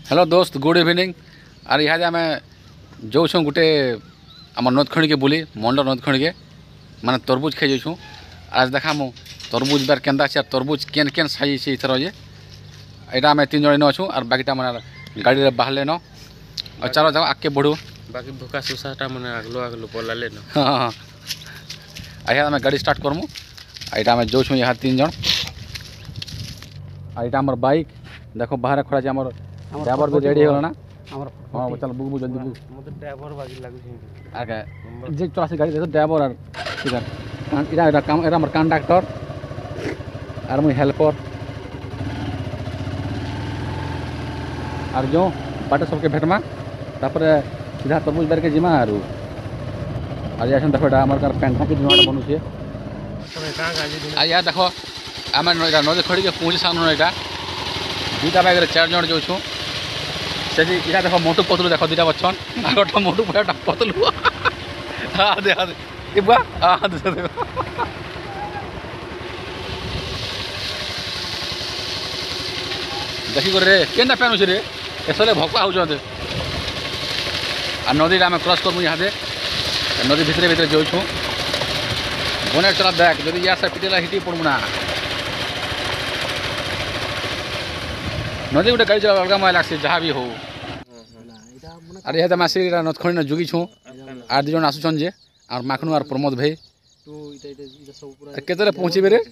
Hello दोस्त good evening. Are इहादे आम जो गोटे आम नदखणी के बुली मंडल नदखणी के माने तरबुज खाई जाऊँ। आज देखा मु तरबुज बार केन्दा अच्छे तरबुज केन केन साइज से इथर जे यहाँ आम 3 जन अच्छू और बाकीटा मैंने गाड़ी में बाहर लेन और चलो जाओ आगे बढ़ू बाकी भूखा सुसाटा मैंने आगलो आगलो बोला लेन। हाँ यहाँ आम गाड़ी स्टार्ट करमु। यहाँ आम जो यहाँ 3 जन यहाँ आम बाइक देखो बाहर खड़ा है आम ड्राइवर भी रेडी होगा ना। हाँ चल बुक बुक जल्दी बुक मते ड्राइवर बागी लागु छै आगे जे चला से गाड़ी देखो ड्राइवर और इधर इधर काम एरा हमर कंडक्टर और मुई हेल्पर और जो बाटे सबके भेटमा तापर सीधा तरबुज बेर के जिमा आरु आज आसन देखो एटा हमर पेंटा के दिनवा बनू छे तमे का गाजी आ या देखो आमे एटा नदी खड़ी के पहुंची सामने एटा दुटा बाइक रे 4 जन जो छु से इटा देखो मोटू पतलू देखो दुटा बच्चन आगटा मोटू पटा पतलू हां दे ए बा हां दे देखो देखी रे केना पेनु छे रे एसले भक्का हो जते आ नदी आम क्रॉस करमु यहाँ दे नदी भितरे भितरे जो छु बोने चला देख जदि या से पिटेला हिटी पड़मु ना नदी गोटे गाड़ी चला अलग मैं लगे जहाँ भी हो। अरे यहाँ मासी नदखणी न जुगी छूँ आर 2 जन आसुचन जे और माखनू और प्रमोद भाई केतले पहुँचे रे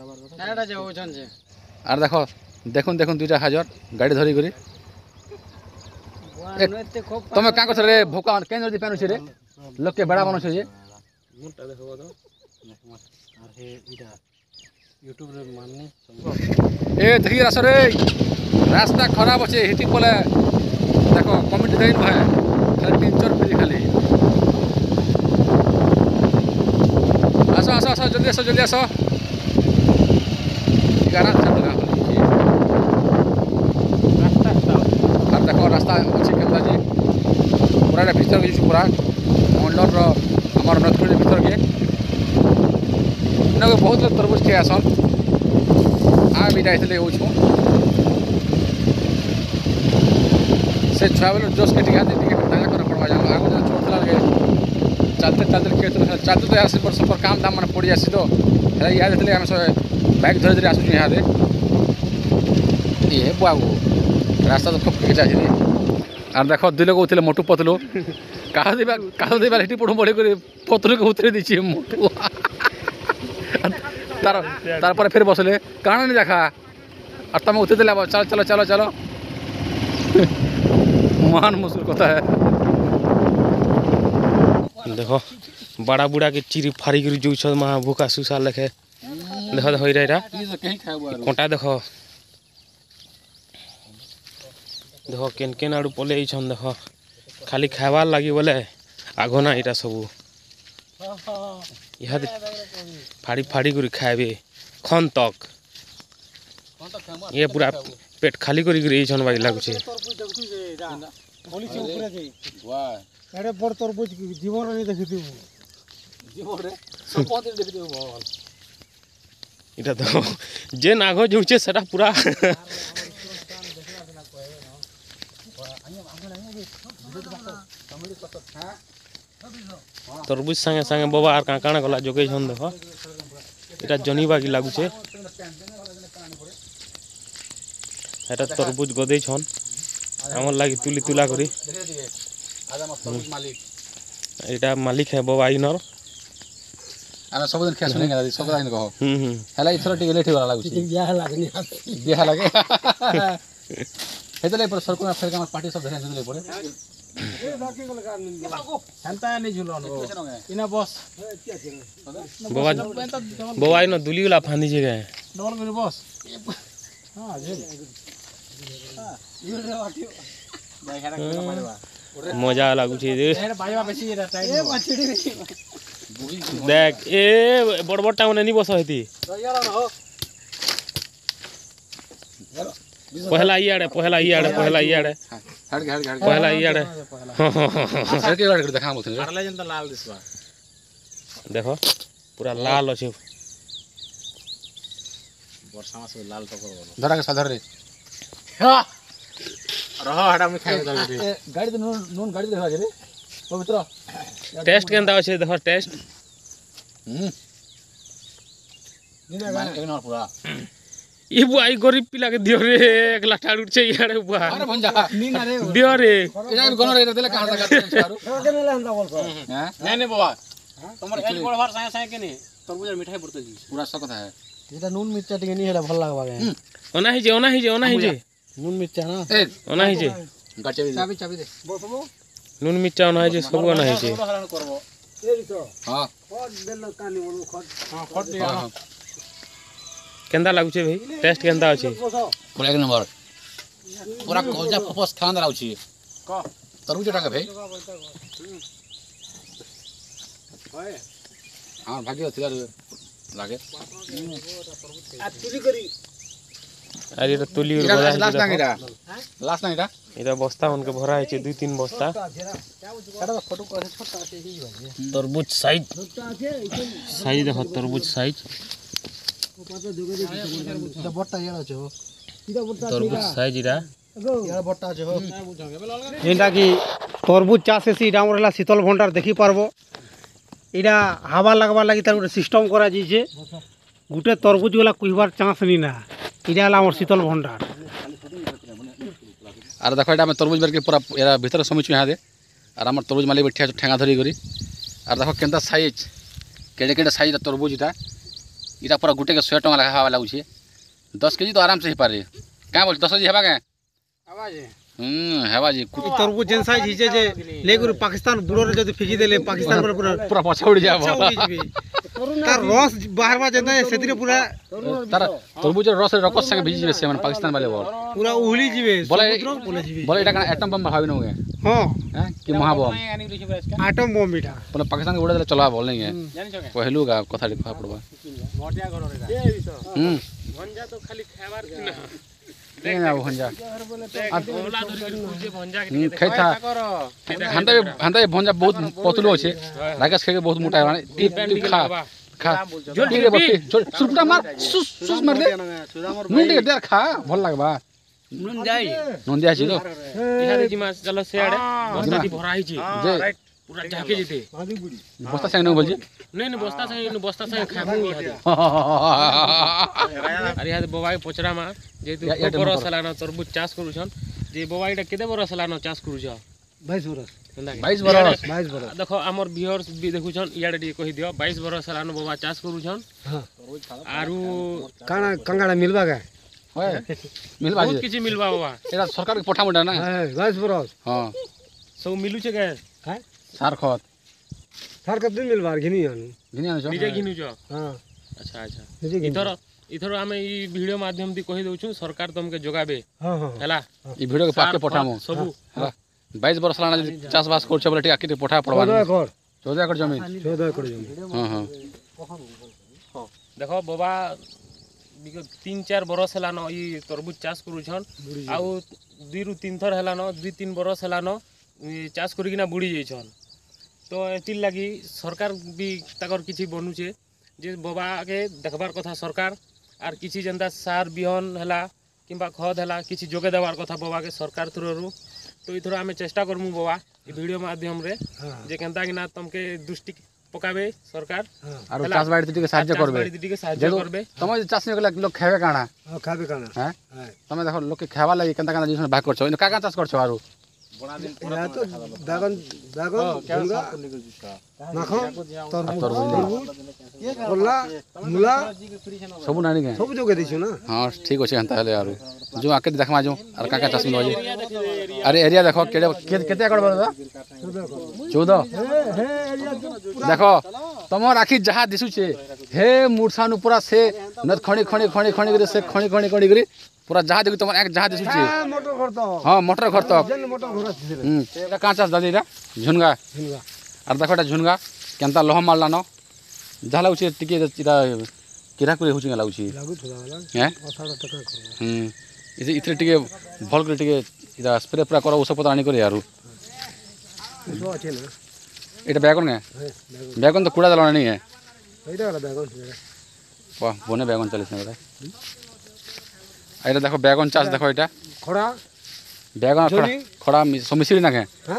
और देखो देखुन देखुन 2टा हाजर गाड़ी धरी करी तुम क्या कर रे भोका केन जल्दी पेनु छे रे लोग के बड़ा बनो छे जे मुटा देखो तो अरे इटा यूट्यूब रे माननी ए देखी रास रे रास्ता खराब अच्छे हिटी पले देखो कमेंट देन भाई खाली 3-4 रुपये खाली आसो आसो आसो जल्दी आसो गाना चल और देखो रास्ता अच्छे केता जी पूरा भीतर के पूरा मंडल आमर नदखणी भीतर के इन्हें बहुत लोग तरबुज खाई आसन आ भी जाइए हो से छुआ बेलू जोश के टिका ताजा कर पड़वा जाओ आगे जो छोड़ला लगे चलते चलते खेत चलते तो यहाँ सब काम दाम मैंने पड़ जासी तो यहाँ देते आम सब बाइक धरी धरी आसुँ यहाँ ये बाबू रास्ता तो खूब चाहिए और देख 2 लोग उठे मोटू पतलू कहा देवा हिटी पड़ू बढ़े कर पतलू को उतरे दीजिए मोटू तार फिर बसले कहाँ नहीं देखा और तुम उतरे दिला चलो चलो चलो चलो महान मुसुर कथा है देखो बड़ा बुढ़ा के चिरी फाड़ी कर जो छ महा भूखा सुसा लेखे देखो देखो इरा कोटा देखो देखो केन केन आड़ू पले छन देखो खाली खावार लगी बोले आगो ना इटा सब यहाँ फाड़ी फाड़ी कर खाए खन तक ये पूरा पेट खाली करी छन बाई लागु छे अरे बड़ तरबुज जीवन नहीं देखिथि जीवन रे सब पते देखिथि भगवान इटा तो जे नागो जुचे सेटा पूरा तरबुज संगे संगे बाबा आर काना गला जोगे छन देखो इटा जनी बागी लागु छे এটা तरबुज गदे छन हमर लागि तुली तुला करी एटा मालिक है बाबा इनर आमे सब दिन खेस नहीं गला सब दिन कहो हला इथर टिके लेठी वाला लागु छी बियाह लागनी बियाह लागे हेतले पर सरको फेर का पार्टी सब धरे हेतले पड़े हंता नहीं झुलन इना बस बाबा बाबा इनर दुली वाला फानी जे गए डबल करे बस हां जे मजा लागु छे रे बाजवा बेसी ए बछड़ी देख ए बड़ बड़ टाउन नहीं बस हेती पहला इयाड़े पहला इयाड़े पहला इयाड़े हट हट हट पहला इयाड़े हट के गाड़ी देखा बोलथे अरला जंत लाल दिसबा देखो पूरा लाल अछि वर्षा में सब लाल टकर धरा के साधर रे रह हटा मैं खाए गाड़ी तो नून गाड़ी देखा रे पवित्र टेस्ट केनता अछि देख टेस्ट मान एक नंबर पूरा ई बुआ ई गरीब पिला के दियो रे एक लाटा उठছে ইয়ারে बुआ अरे भंजा नी ना रे दियो रे एजा गनो रे देले कहां तक चारू के नेला हंदा बोल हैं नहीं बाबा तमर एल बड़ भार साए साए के नी तरबूज मिठाई पड़ते जी पूरा सब कथा है এটা নুন মির্চা টিকে নি হেলা ভাল লাগবা গে ओना ही जे নুন মির্চা না ए ओना ही जे गाचे চাবি দে বসবো নুন মির্চা ওনা ही जे सब ओना ही जे এই তো हां খড দেল কানি বলু খড खट हां केनता लागुचे भाई टेस्ट केनता अछि বসো पूरा एक नंबर पूरा कोजा फपस खान राउची क तरबूज टाका भाई हां भाग्य थिला लागे आ चुली करी अरे এটা তুলি इरा बजा लास्ट नांगीरा लास्ट नांगीरा এটা বস্তা উনকে ভরা হয়েছে 2-3 বস্তা এটা ফটো করে ছোট আছে এই ভাই तरबूज साइज ছোট আছে साइज देखो तरबूज साइज পাতা যোগে দে এটা বড়টা ইয়ার আছে হো এটা বড়টা तरबूज साइज ইরা ইয়ার বড়টা আছে হো যেটা কি তরমুজ চাষ এসে এটা আমরা হলা শীতল ভণ্ডার দেখি পারবো এটা হাওয়া লাগবার লাগি তার গোটে সিস্টেম করা যাইছে গোটে তরমুজ গুলা কুইবার চান্স নি না এটা হলা আমার শীতল ভণ্ডার আর দেখো এটা আমি তরমুজ বের के पूरा एरा भीतर समिचु यहाँ दे और हमर तरबूज माली बैठिया ठेंगा धरी करी और देखो केनता साइज केड़े केड़े साइज तरबूज इटा पूरा गुटे के 100 टका लगा हवा लागुछे 10 केजी तो आराम से ही पारे का बोल 10 केजी हेबा के आवाज हेबा जी এই তরমুজ যেন সাইজ হিচে যে লেগুর পাকিস্তান বুড়োরে যদি ফিজি দেলে পাকিস্তান পরে পুরা पूरा पछा उड़ जाबो তার রস বাহারবা যেন সেদিরে পুরা तार तरबूज रस रकस संगे भिजी जेबे से मन पाकिस्तान वाले बोल পুরা উহলি जिवे बोले সমুদ্র বলে जिवे बोले एटा एटम बम भावी नगे हां हैं कि महाबम आटम बम बिटा बोले पाकिस्तान के उड़े देले चला बोल नहीं है कहलु का कथा लिखा पड़बा मोटिया घर रे भंजा तो खाली खाबार कि ना देख ना भंजा ओला धरि कुजे भंजा के खैथा हंदा भंजा बहुत पतलो छे राकेश खेके बहुत मोटा है माने टिप खा खा ठीक है बत्ती सुरपुटा मार सुस मार दे नून दे दे खा भल लागबा नुन जाई नून दिया छी तो इहारे जिमा चलो से आड़े बस्ता दी भरा हिची जे पूरा झाके जेते बस्ता संग न बोल जी नहीं बस्ता संग खाबू इहारे अरे यार बोबाई पोचरा मा जे तू बरस लाना तरबूज चाष करूछन जे बोबाईटा केते बरस लाना चाष करूछ 22 बरस 22 बरस 22 बरस देखो हमर व्यूअर्स भी देखुछन इयाडे डी कहि दियो 22 बरस लानो बोबा चाष करूछन हां आरु काना कंगाड़ा मिलबा का होय मिलबा बहुत जी किछि मिलबा बाबा एरा सरकार के पठा मुडा ना है 22 बरस हां सब मिलु छे के है सार खत सर कब दिन मिलबा घिनी आनु घिनी आनो निजे घिनु छ हां अच्छा अच्छा निजे घिनी इथर हमें ई वीडियो माध्यम दी कहि दउछु सरकार तुमके जोगाबे हां हां हला ई वीडियो के पाके पठामो सबु हला 22 बरस लाना चाष बास करछ बोले टिका के पठा पड़बा 14 एकड़ जमीन 14 एकड़ जमीन हां हां देखो बाबा 3-4 बरस हलानो ई तरबूज चाष करूछन आउ 2-3 थर हलानो 2-3 बरस हलानो चाष करिकिना बुड़ी जैछन तो एतिल लागि सरकार भी ताकर किछि बनुछे जे बाबा के देखबार कथा सरकार आर किछि जनता सार बिहन हला किंबा खद हला किछि जोगे देबार कथा बाबा के सरकार थ्रू तो इथर आमे चेष्टा करमु बाबा ई वीडियो माध्यम रे जे केनता कि ना तमके दृष्टि पकाबे सरकार आरो चाष बाड़ी टिके साहाय्य करबे टिके साहाय्य करबे तम चाष ने लोग खाबे काना हां खाबे काना हैं तमे देखो लोग के खावा लागि केनता काना जिसन भाग करछो इन का चाष करछो आरो बना दिन पूरा तो दागन झुंगा नाखो तरबूज कोल्ला मुला सब नानी के सब जोगे दिछु ना हां ठीक अछि हंता हले आरो जो आके देखमा जो और का चाष मिलबा अरे एरिया देखो केडे केते एकड़ बरदा 14 हे एरिया देखो तमर आखि जहा दिसु छे हे मूर्छानु पूरा से नद खणी खणी खणी खणी करे से खणी खणी खणी करे पूरा जहा देखु तमर एक जहा दिसु छे मोटर घर तो हां मोटर घर तक जन मोटर घर अछि एटा का चाष दादी एटा झुनगा झुंगा और देखो एटा झुनगा केनता लह मारलानो जहा लागुछे टिके इटा किरा करे होछि लागुछे लागु थोड़ा वाला हैं असाड़ा टका करबो इसे इथरे टिके भल करे टिके इटा स्प्रे पूरा करो औषध पत्र आनी करे यारू जो अछि ना एटा बैगन है बैगन तो कूड़ा दलाना नहीं है एटा वाला बैगन वाह बने बैगन चलिस ना एटा देखो बैगन चाष देखो एटा खड़ा बैगन खड़ा सब मिसिक ना के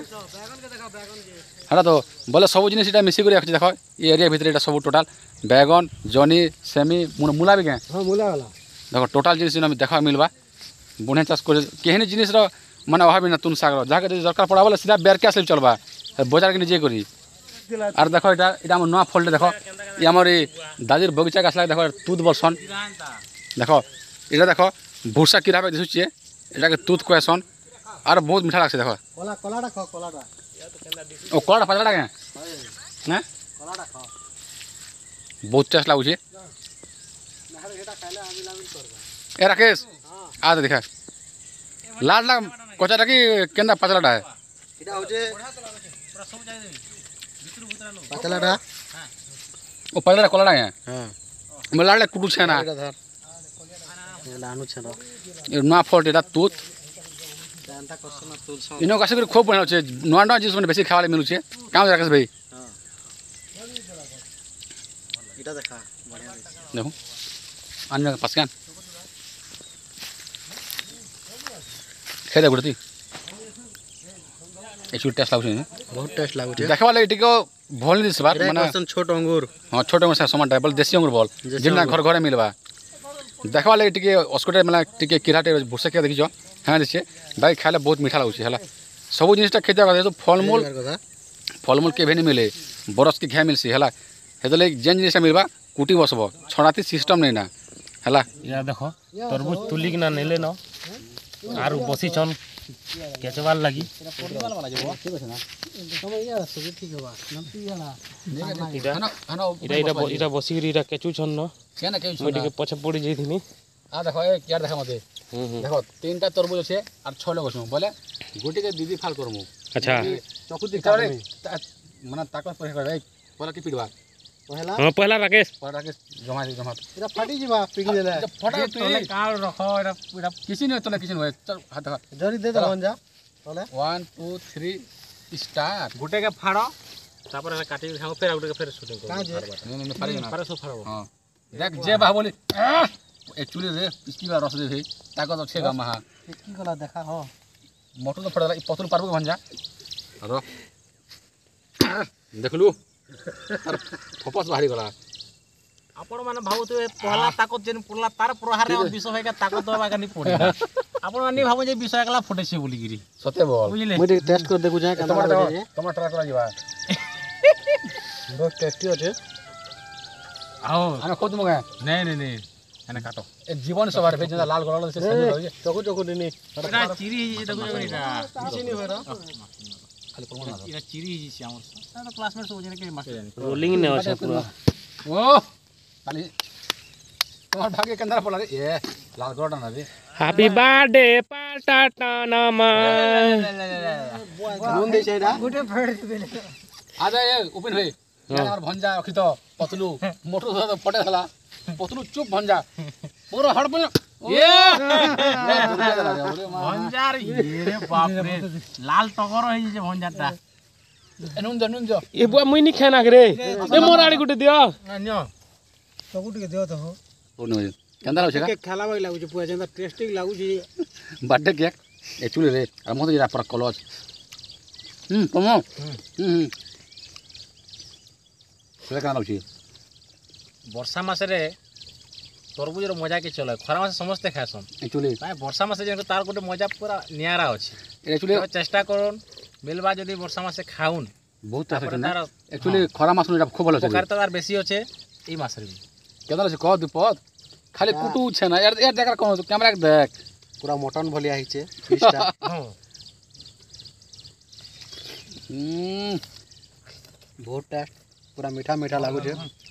है तो बोले सब जिन मिसिक देख ये एरिया भितर ये सब टोटाल बैगन जनी सेमी मूला भी क्या हाँ मूला वाला देख टोटाल जिन देखा मिलवा बढ़िया चाष कर कहीं जिनिस माने अभाव ना तुन सागर जहाँ दरकार पड़ा बोले सीधा बेर कैसे चलवा बजार के निजे करी और देख यहाँ नुआ फल देख ये आम दादीर बगीचा के आसला देख तुत बरसन देख ये देख भूसा किरा पे दिशुचे एटा के तुत कहसन और बहुत मीठा लागसे देख ओ कलाटा पचलाटा के ना बहुत टेस्ट लागुचे ए राकेश आ देखा लाल लाल कचाटा कि केंदा पचलाटा है এটা হচ্ছে পাতলাটা ओ पचलाटा कलाटा है হ্যাঁ मैं लाल कुटू छे ना এটা ধর এটা আনু ছেন ये नुआ फल एटा तुत জানতা করছ না তুলছ इनो कासे खूब बढ़िया होचे नुआ नुआ जिनिस माने बेसी खावाले मिलुचे काम राकेश भाई এটা দেখা বঢ়িয়া देखो आने पास कान खेदे गुड़ती एक्चुअली टेस्ट लागुचे বহুত টেস্ট লাগুছে देखवा ले टिको भल दिस बात এটা माने করছেন ছোট অঙ্গুর हां छोटे मोसा समान टाइप देसी अंगूर बोल जिन्ना घर घर मिलबा देखवा ले टिके अस्कोटे माने टिके किराटे भुसा के देखियो हां दिसे भाई खाले बहुत मीठा लागुचे हला सब जिनिसटा खेते तो फलमूल কথা फलमूल के भेनी मिले बरस के घे मिलसी हला हेतले जेन जिनिस मिलबा कुटी बसबो छड़ाती सिस्टम नहीं ना हला या देखो तरबुज तुली कि ना नेले न आर बसी छन केचवाल लगी इटा बसी इटा केचु छन न केना के मोटी के पछ पड़ी जइथिनी आ देखो ए क्या देखा मते देखो तीनटा तरबुज छे और 6 लोग छो बोले गुटी के दीदी फाल करमु अच्छा चकु दिखा माने ताकत पर करे बोला की पिडवा পহলা हां पहला राकेश पड़ा के जमा এটা ফাটি যাবা পিগি দেলে फटा तोले काल रखो एटा किसी नहीं तोले किसी नहीं चल हाथ देखा জরি দে দন যা তলে 1 2 3 स्टार्ट गुटे के फाड़ो तापर एटा काटी के फिर गुटे के फिर शूटिंग का जे नहीं पारे ना पारे सब फाड़ो हां देख जे बाहुबली एक्चुअली रे इसकी बार रस दे भाई ताकत अच्छे गामा हां কি কলা দেখা হ मोटू तो पड़ा पतलू पारबो भंजा रो देखलू तार फपस बाहरी गला आपण माने भाबुते पहला ताकत जेन पड़ला तार प्रहार रे विषय होगा ताकत होबा का नहीं पड़े आपण माने भाबो जे विषय एकला फटेसे बोली गिरी सते बोल बुझले মই টেস্ট করে দেখু যা কেন टमाटर লাগে टमाटर करा जीवा বহুত টেস্টি আছে आओ आने खुद मगा नहीं नहीं नहीं एने काटो ए जीवन सवार पे जदा लाल गला से सब हो চকু চকু দিনি एटा चिरी हिजे देखो एटा কিছু নি হরা खाली प्रमाण ना एटा चिरी हिजे से हमर सारा क्लासमेट सब जने के मास्टर जाने रोलिंग ने अच्छा पूरा ओ खाली तुम्हार भाग्य के अंदर पड़ा रे ए लाल गला ना रे हैप्पी बर्थडे पाटाटा नामा নুন দিছে এটা आ जा ए ओपन भाई यार भंजा अखि तो पतलू मोटू तो पटे हला पतलू चुप भंजा पूरा हड़ पे ये भंजार ये रे बाप रे लाल टगर हिजे जे भंजारटा नुन जो ए बुआ मुई नी खाना रे ए मोराड़ी गुटे दियो न्यो চকু টিকে দিও তো ओ नो केंदा हो छका के খেলা বাই লাগুছে পুয়া যেন টেস্টি লাগুছে बर्थडे केक एक्चुअली रे और मत जरा पर कलज कमो सेला काना लाउची वर्षा मास रे तरबुजर मजा के चले खरा मास समस्त खासन एक्चुअली भाई वर्षा मास जेन तार गोटे मजा पूरा नियारा अछि एक्चुअली तो चेष्टा करन मिलबा जदी वर्षा मासे खाउन बहुत चाह तापर करना तार एक्चुअली खरा मास नु खूब भलो छै उपकारिता तार बेसी अछि ई मास रे केदा छै कह दुपद खाली कुटू छै ना यार यार देखा कोन कैमरा के देख পুরা মটন ভলিয়া হইছে ফিশটা বহুত টেস্ট পুরা মিঠা মিঠা লাগুছে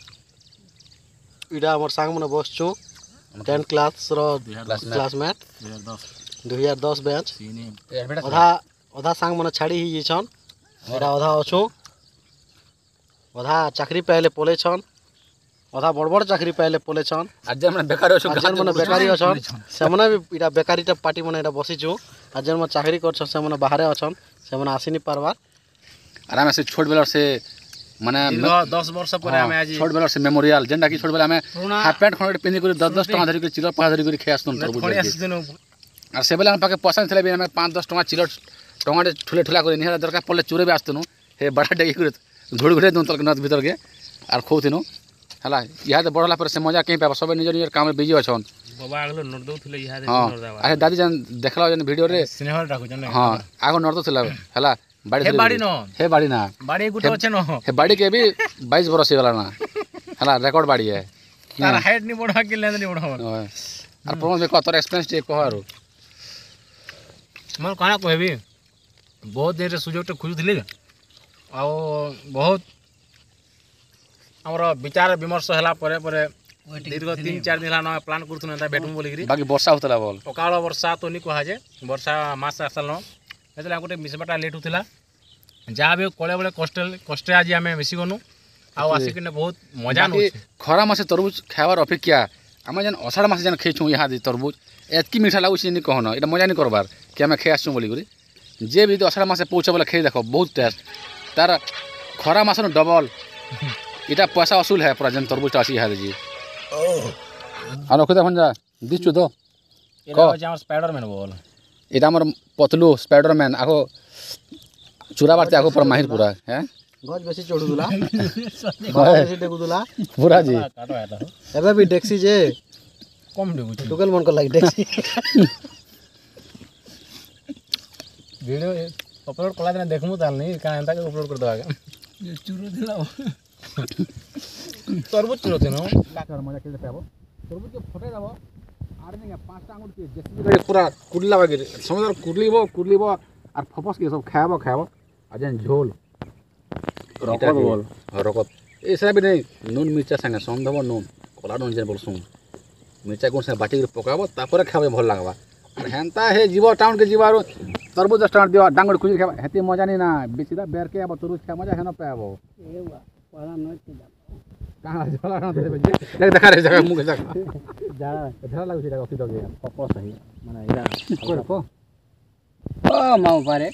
এটা আমার সাং মনে বসছো 10 ক্লাস র ক্লাসমেট 2010 ব্যাচ অধা অধা সাং মনে ছাড়ি হি যেছন এটা অধা অছু অধা চাকরি পাইলে পলেছন অধা বড় বড় চাকরি পাইলে পলেছন आज जे माने बेकार हो আজের মনে বেকারি অছন সেমনে বি এটা বেকারিটা পার্টি মনে এটা বসিছু আজের মনে চাকরি করছ সেমনে বাহারে অছন সেমনে আসিনি পারবার आराम से छोट बेला से माने 10 वर्ष परे हमें आज छोट बेला से मेमोरियल जेंडा की छोट बेला में हाफ पैंट खंड पिंदी कर 10 10 टका धरि कर चिलर 5 धरि कर खेस तुन तरबुज खणी आसी दिनो আর সে বেলে আমার পাখে পয়সা ছিল আমি 5-10 টাকা চিলট টমাটে ঠুলে ঠুলা করে নিয়ে দরকার পড়লে চুরে বি আসতুনু হে বড়া ডেকে করে ঘুড়ি ঘুরে দু তলকে নদ ভিতরকে আর খৌতিনু হলা ইহাদে বড় হলা পরে সে মজা কেই পাবা সবে নিজ নিজের কামে বিজি অছন বাবা আগলো নর দউଥିଲେ ইহাদে হ্যাঁ নর দাবা আরে দাদি জান দেখলা যেন ভিডিওরে স্নেহ ডাকুছন হ্যাঁ আগে নর্দ ছিল হলা বাড়ি হে বাড়ি ন হে বাড়ি না বাড়ি গুটো আছে ন हे बाड़ी के भी 22 बरस ही वाला ना हला रिकॉर्ड बाड़ी है তার হাইট নি বড় কি লেন্থ নি বড় और प्रमोद में कतर एक्सपीरियंस टे कहरो মই কানা কইবি বহুত দিন রে সুযোগটা খুঁজুଥିଲି ଆଉ ବହୁତ ଆମର ବିଚାର ବିମର୍ଶ ହେଲା ପରେ ପରେ ଦୀର୍ଘ 3-4 ଦିନ ହେଲା ପ୍ଲାନ୍ କରୁଥିଲୁ ଏନ୍ତା ବେଟୁଁ ବୋଲିକିରି बाकी वर्षा होतला बोल ଅକାଳ ବର୍ଷା ତ ନି କୁହାଯେ ବର୍ଷା ମାସ ଆସଲ ହେତେଲେ ଗୋଟେ ମିଶବାଟା ଲେଟ୍ ହଉଥିଲା ଯାହା ବି କଳେ ବଳେ କষ্টে ଆଜି ଆମେ ମିଶି ଗନୁ ଆଉ ଆସିକିନେ ବହୁତ ମଜା ନଉଛୁ खरा मासे तरबूज खावार अपेक्षा आमे जन अषाढ़ मासे जन खेचू यहाँ दी तरबूज एतकी मीठा लागुछि नि कहन एटा मजा नि करबार कि आमे खे आसछु बोली करी जे भी अषाढ़ मासे पहुँचे बोले खे देखो बहुत टेस्ट तार खरा मास डबल इटा पैसा वसूल है पूरा जन तरबूज आसी यहाँ जी আর ওকে দেখুন যা দিচ্ছু তো এটা হচ্ছে আমার স্পাইডারম্যান বল এটা আমার পতলু স্পাইডারম্যান আগো চূড়া বাড়তে আগো পুরা মাহির পুরা হ্যাঁ গজ বেশি চড়ুদুলা গজ বেশি ডেকুদুলা পুরা জি কাটো এটা এবে বি দেখছি যে কম দেবুছি টুকেল মন কর লাগি দেখছি ভিডিও अपलोड कला दिन देखमु ताल नहीं का एंता के अपलोड कर दवा ये चुरू दिला तरबूज चुरो थे नो लाकर मजा खेलते पाबो तरबूज के फटे जाबो आर नहीं 5टा आंगुर के जेसी पूरा कुडला बागे समझर कुडलीबो আর ফপস के सब खाबो अजन झोल रकत बोल रकत ए सारा भी नहीं नून मिर्चा संगे संदब नून कला नून जे बोलसु मिर्चा कोन से बाटी के पकाबो तापर खाबे भल लागबा और हेंता हे जीव टाउन के जीवारो तरबूज 10 टाउन दियो डांगड़ खुजी खाबा हेती मजा नहीं ना बेसीदा बेर के अब तरबूज खा मजा हेन पाबो ए बा पाला नय के कहां झोला न देबे देख देखा रे जगह मुख जगह जा झोला लागु छै जगह दगे पपस है माने इरा कोर को ओ माऊ पारे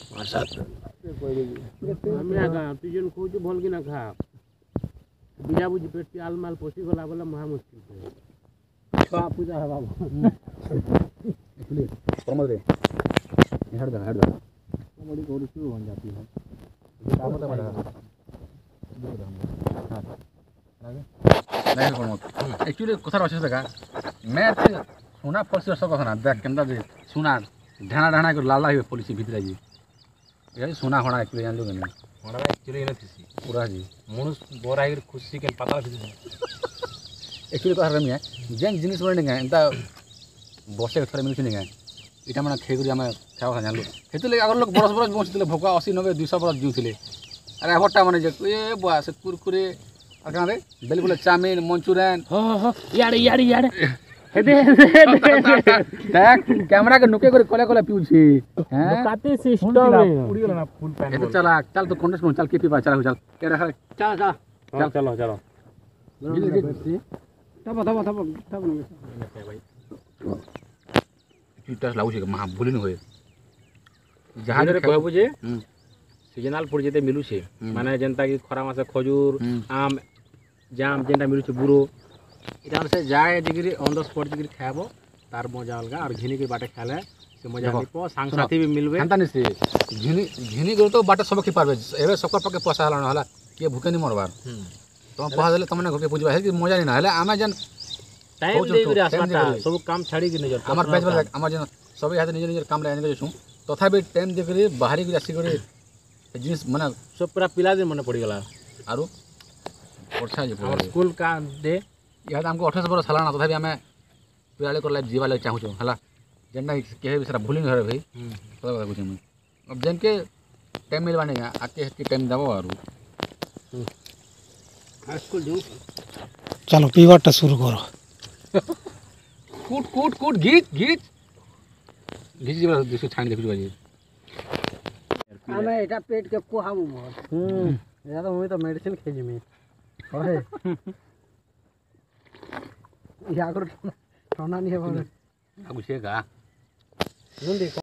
আমি আগা তুই যেন কইছো ভাল কি না খা বিজা বুঝি পেটি আলমাল পচি গলা বলে মহা মুশকিল छुआ पूजा है बाबू इसलिए प्रमोद रे हट जा बड़ी गोरी शुरू हो जाती है काम होता बड़ा नहीं प्रमोद एक्चुअली कथा रछ जगह मैं सुना फस सब कथा ना देख केंदा जे सुना ढाना ढाना के लाल लाल पुलिस भीतर जी ये सुना होना एक्चुअली जान लो नहीं होना एक्चुअली न थी पूरा जी मनुष बोरा ही खुशी के पता थी एक्चुअली कथा रमी है जेन जिनिस बने नहीं एंता बसे थोड़े मिलछ नहीं इटा माने खे गुरी हमें खावा जान लो हेतले अगर लोग बरस बरस पहुंचले भोका 80 90 200 बरस जीउथिले अरे हटा माने जे ए बुआ से कुरकुरे अगा रे बिल्कुल चाउमीन मंचूरियन यार हेदे देख कैमरा के नुके करे कोले कोले पिउछि हैं काते सिस्टम उड़ी गेल ना फुल पैन ये तो चला चल तो कंटेस्ट चल के पीपा चल चल के रहा चलो चलो तब टेस्ट लागु छै महा भूली न होय जहां रे कहबु जे सीजनल फूड जेते मिलु छे माने जनता की खरा मासे खजूर आम जाम जेंटा मिलु छे बुरो इटा से जाय degree on the spot degree खाबो तार मजा अलगा और घिनी के बाटे खाले से मजा निपो संग साथी भी मिलबे हंता नि से घिनी गो तो बाटे सब खि पारबे एबे सकर पके पैसा हला न हला के भूखे नि मरबार तुम पहा देले तमने घोके बुझबा है कि मजा नि ना हले आमे जन टाइम देबे आसमाटा सब काम छाड़ी के नजर हमर बैच वाला हमर जन सब हाथ निज निज काम ले आने के छु तथापि टाइम दे करे बाहरी के आसी करे जिनिस माने सब पूरा पिला दिन मन पड़ी गला आरो वर्षा जे हमर स्कूल का दे यहाँ हमको 28 बरस हला ना तथापि आमे पिराले कर लाइफ जीवा ले चाहू छु हला जेना के बिसरा भूली न रे भाई तो बता कुछ मैं अब जन के टाइम मिलवा नहीं आके के टाइम दबो आरो स्कूल जाऊं चलो पीवाटा शुरू करो कूट कूट कूट घीच घीच घीच जीवा दिसो छान देखु बाजी हमें एटा पेट के को हामु बहुत ज्यादा हुई तो मेडिसिन खेजी में ओए या करो ठंडा नहीं है अब छेगा नंदी